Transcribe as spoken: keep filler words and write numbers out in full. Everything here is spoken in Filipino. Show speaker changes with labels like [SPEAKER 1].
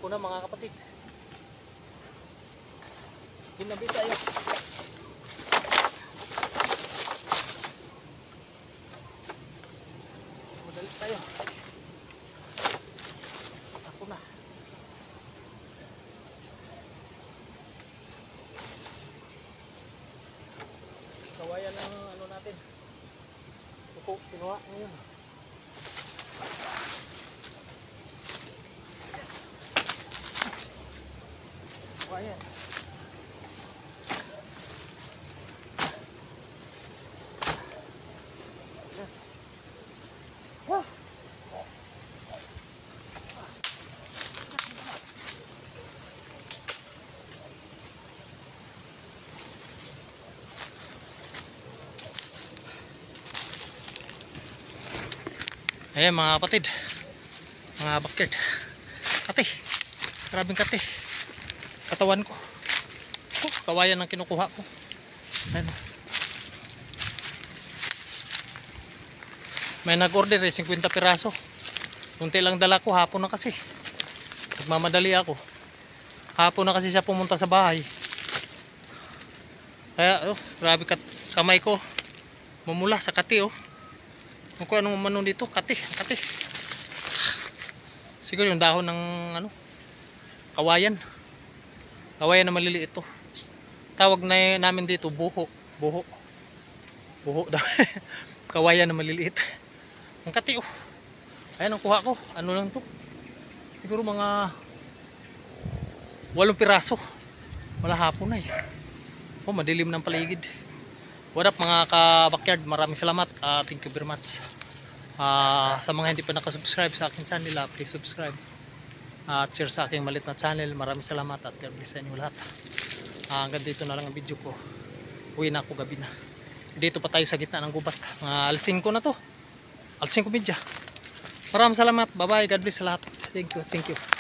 [SPEAKER 1] Hapon na mga kapatid. Ginabi tayo. Madali tayo. Hapon na. Kawayan ang ano natin. Tuko, kinuha ngayon. Kawayan. Ayan mga kapatid, mga backyard, kati, grabing kati, katawan ko, oh, kawayan ang kinukuha ko. Ayan. May nag-order eh, fifty piraso, kunti lang dala ko, hapon na kasi, nagmamadali ako, hapon na kasi siya pumunta sa bahay, kaya oh, grabe kat kamay ko, mamula sa kati oh. Kung anong umano dito, kati, kati. Siguro yung dahon ng ano, kawayan. Kawayan na maliliit to. Tawag na namin dito buho, buho. Buho daw. Kawayan na maliliit. Ang kati oh. Ayan ang kuha ko. Ano lang to? Siguro mga walong piraso. Wala hapon na eh. Oh, madilim ng paligid. What up mga ka-backyard, maraming salamat, uh, thank you very much. Uh, sa mga hindi pa nakasubscribe sa aking channel, uh, please subscribe uh, at share sa aking malit na channel. Maraming salamat at God bless sa inyo lahat. Uh, hanggang dito na lang ang video ko. Uwi na ako, gabi na. Dito pa tayo sa gitna ng gubat. Mga uh, alas singko na to, alas singko media. Maraming salamat, bye bye, God bless sa lahat. Thank you, thank you.